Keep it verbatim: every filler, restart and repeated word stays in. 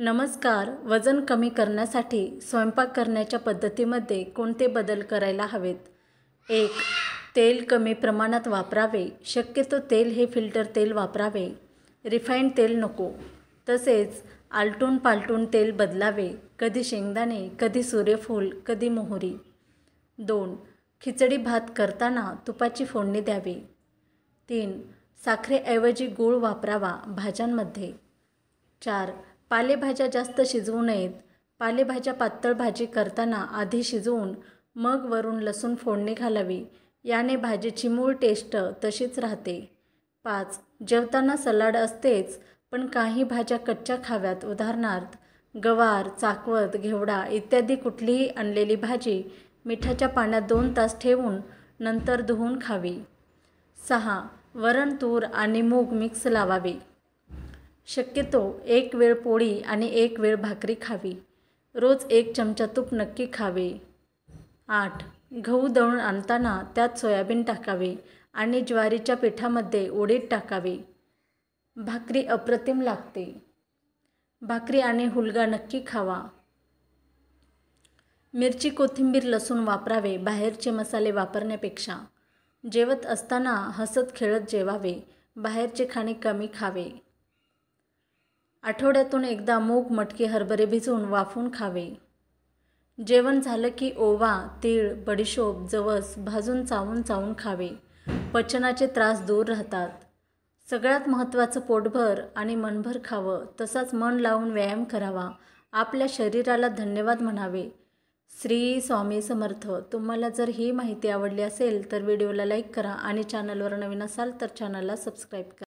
नमस्कार. वजन कमी करण्यासाठी स्वयंपाक करण्याच्या पद्धतीमध्ये कोणते बदल करायला हवेत? एक. तेल कमी प्रमाणात वापरावे. शक्यतो तेल हे फिल्टर तेल वापरावे. रिफाईंड तेल नको. तसेच आलटून पालटून तेल बदलावे. कधी शेंगदाणे, कधी सूर्यफूल, कधी मोहरी. दोन. खिचडी भात करताना तुपाची फोडणी द्यावी. तीन. साखरेऐवजी गूळ वापरावा भाज्यांमध्ये. चार. पालेभाज्या जास्त शिजवू नयेत. पालेभाज्या पातळ भाजी करताना आधी शिजवून मग वरून लसूण फोडणी घालावी. याने भाजीची मूळ टेस्ट तशीच राहते. पाच. जेवताना सलाड असतेच, पण काही भाज्या कच्च्या खाव्यात. उदाहरणार्थ गवार, चाकवत, घेवडा इत्यादी कुठलीही आणलेली भाजी मिठाच्या पाण्यात दोन तास ठेवून नंतर धुवून खावी. सहा. वरण, तूर आणि मूग मिक्स लावावे. शक्यतो एक वेळ पोळी आणि एक वेळ भाकरी खावी. रोज एक चमचा तूप नक्की खावे. आठ. गहू दळून आणताना त्यात सोयाबीन टाकावे आणि ज्वारीच्या पिठामध्ये उडीद टाकावे. भाकरी अप्रतिम लागते. भाकरी आणि हुलगा नक्की खावा. मिरची, कोथिंबीर, लसूण वापरावे बाहेरचे मसाले वापरण्यापेक्षा. जेवत असताना हसत खेळत जेवावे. बाहेरचे खाणे कमी खावे. आठवड्यातून एकदा मूग, मटकी, हरभरे भिजवून वाफवून खावे. जेवण झालं की ओवा, तीळ, बडीशोप, जवस भाजून चावून चावून खावे. पचनाचे त्रास दूर राहतात. सगळ्यात महत्त्वाचं पोटभर आणि मनभर खावं. तसाच मन लावून व्यायाम करावा. आपल्या शरीराला धन्यवाद म्हणावे. श्री स्वामी समर्थ. तुम्हाला जर ही माहिती आवडली असेल तर व्हिडिओला लाईक करा आणि चॅनलवर नवीन असाल तर चॅनलला सबस्क्राईब करा.